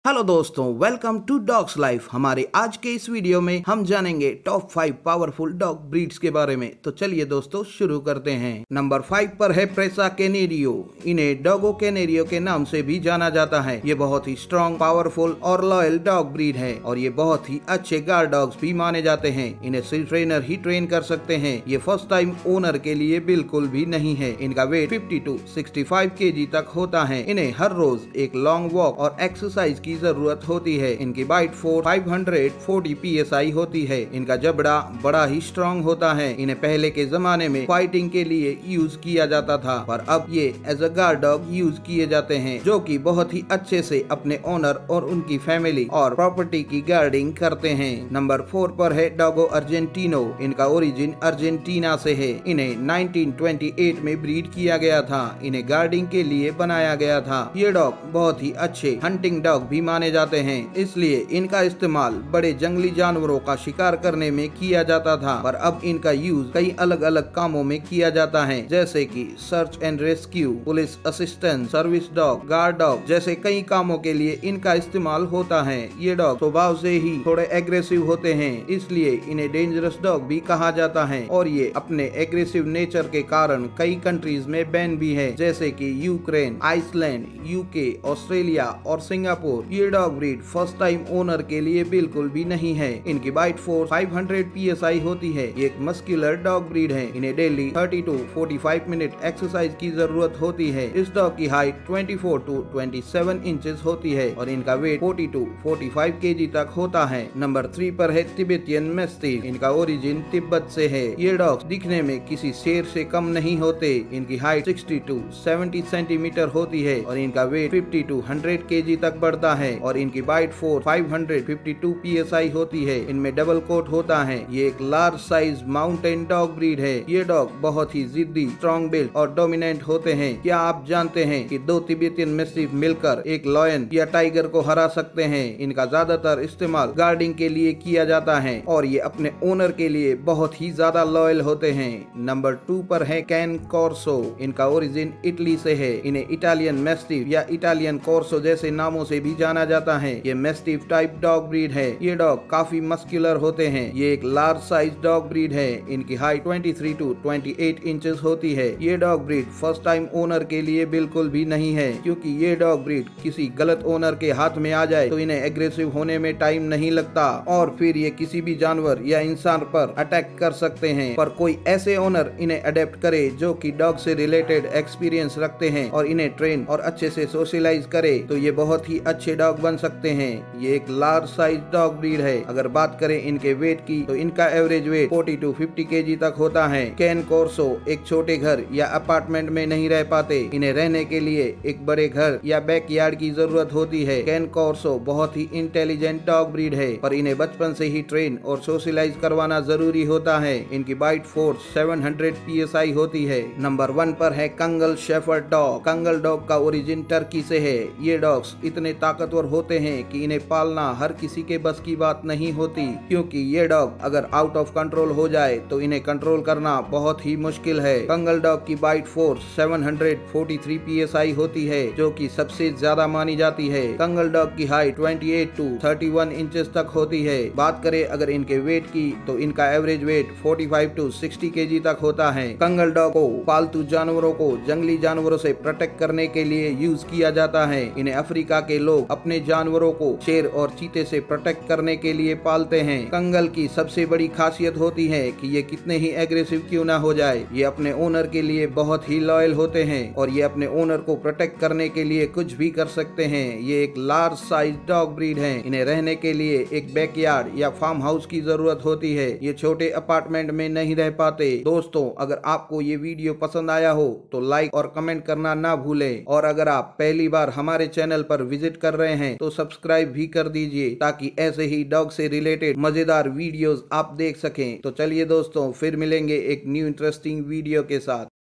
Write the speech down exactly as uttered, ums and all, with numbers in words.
Hello दोस्तों, welcome to dogs life. हमारे आज के इस वीडियो में हम जानेंगे top five powerful dog breeds के बारे में। तो चलिए दोस्तों शुरू करते हैं। नंबर फाइव पर है प्रेसा कैनेरियो। इन्हें डॉगो कैनेरियो के नाम से भी जाना जाता है। ये बहुत ही स्ट्रॉन्ग, पावरफुल और लॉयल डॉग ब्रीड है और ये बहुत ही अच्छे गार्ड डॉग्स भी माने जाते हैं। इन्हें सिर्फ ट्रेनर ही ट्रेन कर सकते हैं। ये फर्स्ट टाइम ओनर के लिए बिल्कुल भी नहीं है। इनका weight fifty to sixty five KG तक होता है। इन्हें हर रोज एक लॉन्ग वॉक और एक्सरसाइज की जरूरत होती है। इनकी bite force five hundred forty P S I होती है। इनका जबड़ा बड़ा ही स्ट्रॉन्ग होता है। इन्हें पहले के जमाने में फाइटिंग के लिए यूज किया जाता था, पर अब ये as a guard dog use किए जाते हैं, जो कि बहुत ही अच्छे से अपने ओनर और उनकी फैमिली और प्रॉपर्टी की गार्डिंग करते हैं। नंबर फोर पर है डॉगो अर्जेंटिनो। इनका ओरिजिन अर्जेंटीना से है। इन्हें नाइनटीन ट्वेंटी एट में ब्रीड किया गया था। इन्हें गार्डिंग के लिए बनाया गया था। ये डॉग बहुत ही अच्छे हंटिंग डॉग भी माने जाते हैं, इसलिए इनका इस्तेमाल बड़े जंगली जानवरों का शिकार करने में किया जाता था, पर अब इनका यूज कई अलग अलग कामों में किया जाता है, जैसे कि search and rescue, police assistant, service dog, guard dog जैसे कई कामों के लिए इनका इस्तेमाल होता है। ये डॉग स्वभाव से ही थोड़े एग्रेसिव होते हैं, इसलिए इन्हें डेंजरस डॉग भी कहा जाता है और ये अपने एग्रेसिव नेचर के कारण कई कंट्रीज में बैन भी है, जैसे कि यूक्रेन, आइसलैंड, यूके, ऑस्ट्रेलिया और सिंगापुर। ये dog breed first time owner के लिए बिल्कुल भी नहीं है। इनकी bite force five hundred P S I होती है। ये एक मस्कुलर डॉग ब्रीड है। इन्हें daily thirty to forty five minute exercise की जरूरत होती है। इस डॉग की height twenty four to twenty seven inches होती है और इनका weight forty to forty five KG तक होता है। नंबर थ्री पर है तिब्बतियन मैस्टिफ। इनका ओरिजिन तिब्बत से है। ये डॉग्स दिखने में किसी शेर से कम नहीं होते। इनकी height sixty to seventy centimeter होती है और इनका weight fifty to hundred KG तक बढ़ता है और इनकी bite force five hundred fifty two P S I होती है। इनमें डबल कोट होता है। ये एक large size mountain dog breed है। ये डॉग बहुत ही जिद्दी, स्ट्रॉन्ग बिल्ड और डोमिनेंट होते हैं। क्या आप जानते हैं कि दो तिब्बतियन मैस्टिफ मिलकर एक लॉयन या टाइगर को हरा सकते हैं? इनका ज्यादातर इस्तेमाल गार्डिंग के लिए किया जाता है और ये अपने ओनर के लिए बहुत ही ज्यादा लॉयल होते हैं। नंबर टू पर है कैन कॉर्सो। इनका ओरिजिन इटली से है। इन्हें इटालियन मैस्टिफ या इटालियन कॉर्सो जैसे नामों से भी जाना जाता है। ये मैस्टिफ टाइप डॉग ब्रीड है। ये डॉग काफी मस्कुलर होते हैं। ये एक लार्ज साइज डॉग ब्रीड है। इनकी height twenty three to twenty eight inches होती है। ये dog breed first time owner के लिए बिल्कुल भी नहीं है, क्योंकि ये डॉग ब्रीड किसी गलत ओनर के हाथ में आ जाए तो इन्हें एग्रेसिव होने में टाइम नहीं लगता और फिर ये किसी भी जानवर या इंसान पर अटैक कर सकते हैं। पर कोई ऐसे ओनर इन्हें अडेप्ट करे जो कि डॉग से रिलेटेड एक्सपीरियंस रखते हैं और इन्हें ट्रेन और अच्छे से सोशलाइज करे, तो ये बहुत ही अच्छे डॉग बन सकते हैं। ये एक लार्ज साइज डॉग ब्रीड है। अगर बात करें इनके वेट की, तो इनका average weight forty to fifty KG तक होता है। कैन कॉर्सो एक छोटे घर या अपार्टमेंट में नहीं रह पाते। इन्हें रहने के लिए एक बड़े घर या बैकयार्ड की जरूरत होती है। कैन कॉर्सो बहुत ही इंटेलिजेंट डॉग ब्रीड है, पर इन्हें बचपन से ही ट्रेन और सोशलाइज करवाना जरूरी होता है। इनकी bite force seven hundred P S I होती है। नंबर वन पर है Kangal shepherd dog. Kangal dog का ओरिजिन टर्की से है। ये डॉग्स इतने ताकतवर होते हैं कि इन्हें पालना हर किसी के बस की बात नहीं होती, क्योंकि ये डॉग अगर आउट ऑफ कंट्रोल हो जाए तो इन्हें कंट्रोल करना बहुत ही मुश्किल है। कंगल डॉग की bite force seven hundred forty three P S I होती है, जो कि सबसे ज्यादा मानी जाती है। कंगल डॉग की height twenty eight to thirty one inches तक होती है। बात करें अगर इनके वेट की, तो इनका average weight forty five to sixty KG तक होता है। कंगल डॉग को पालतू जानवरों को जंगली जानवरों से प्रोटेक्ट करने के लिए यूज किया जाता है। इन्हें अफ्रीका के लोग अपने जानवरों को शेर और चीते से प्रोटेक्ट करने के लिए पालते हैं। कंगल की सबसे बड़ी खासियत होती है कि ये कितने ही एग्रेसिव क्यों ना हो जाए, ये अपने ओनर के लिए बहुत ही लॉयल होते हैं और ये अपने ओनर को प्रोटेक्ट करने के लिए कुछ भी कर सकते हैं। ये एक लार्ज साइज डॉग ब्रीड है। इन्हें रहने के लिए एक बैकयार्ड या फार्म हाउस की जरूरत होती है। ये छोटे अपार्टमेंट में नहीं रह पाते। दोस्तों, अगर आपको ये वीडियो पसंद आया हो तो लाइक और कमेंट करना ना भूलें और अगर आप पहली बार हमारे चैनल पर विजिट कर रहे हैं तो सब्सक्राइब भी कर दीजिए, ताकि ऐसे ही डॉग से रिलेटेड मजेदार वीडियोस आप देख सकें। तो चलिए दोस्तों, फिर मिलेंगे एक न्यू इंटरेस्टिंग वीडियो के साथ।